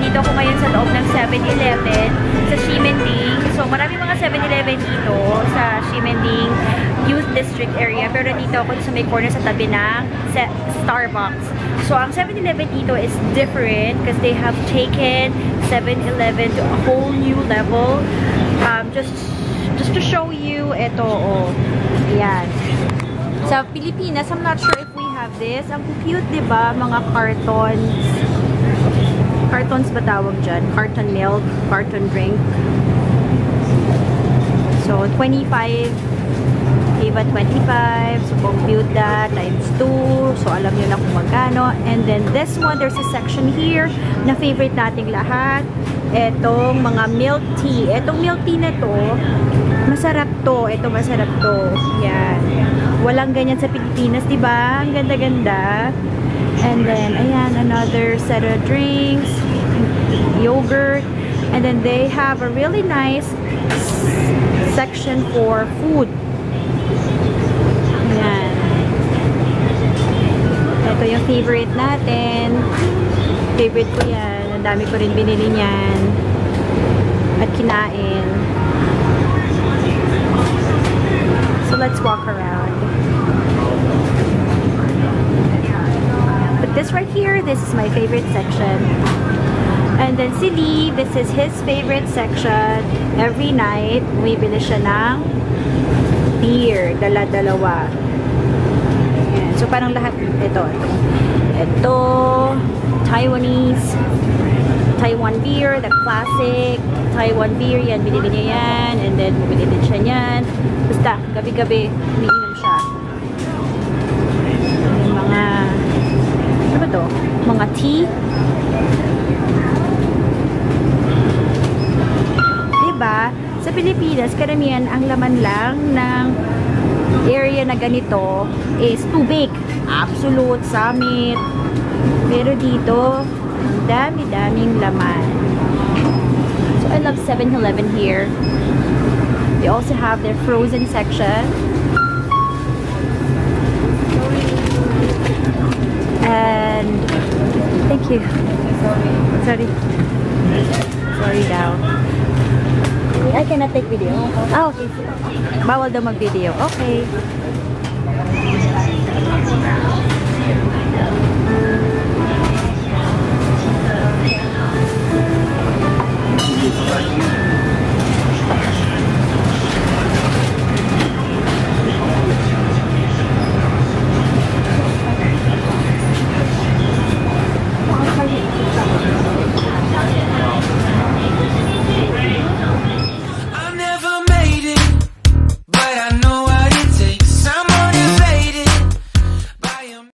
nandito ako ngayon sa loob ng 7-Eleven sa Ximending. So, maraming mga 7-Eleven dito sa Ximending Youth District area. Pero dito ako sa may corner sa tabi ng Starbucks. So, ang 7-Eleven dito is different because they have taken 7-Eleven to a whole new level. Just to show you, ito, oh. Ayan. Sa Pilipinas, I'm not sure if we have this. Ang cute, diba? Mga cartons. Cartons ba tawag dyan? Carton milk, carton drink. So, 25. Iba 25. So, compute that times 2. So, alam nyo na kung magkano. And then, this one, there's a section here na favorite nating lahat. Etong mga milk tea. Etong milk tea na to, masarap to. Ito, masarap to. Yan. Walang ganyan sa Pilipinas, diba? Ang ganda-ganda. And then, ayan, another set of drinks. Yogurt. And then, they have a really nice section for food. Ayan. Ito yung favorite natin. Favorite ko yan. Ang dami ko rin binili niyan. At kinain. So, let's walk around. But this right here, this is my favorite section. And then si Lee, this is his favorite section. Every night, bumibili siya ng beer. Dala-dalawa. Ayan. So, parang lahat, ito. Taiwan beer, the classic Taiwan beer, yan, binili niya yan, and then bumili din siya yan. Basta, gabi-gabi, umiinom siya. Yung mga, ano ba to? Mga tea. Diba? Sa Pilipinas, karamihan, ang laman lang ng area na ganito is tubig. Absolute, summit. Pero dito, ang dami-daming laman. So, I love 7-Eleven here. They also have their frozen section. And, thank you. Sorry daw. I cannot take video. Oh, okay. Bawal daw mag-video. Okay.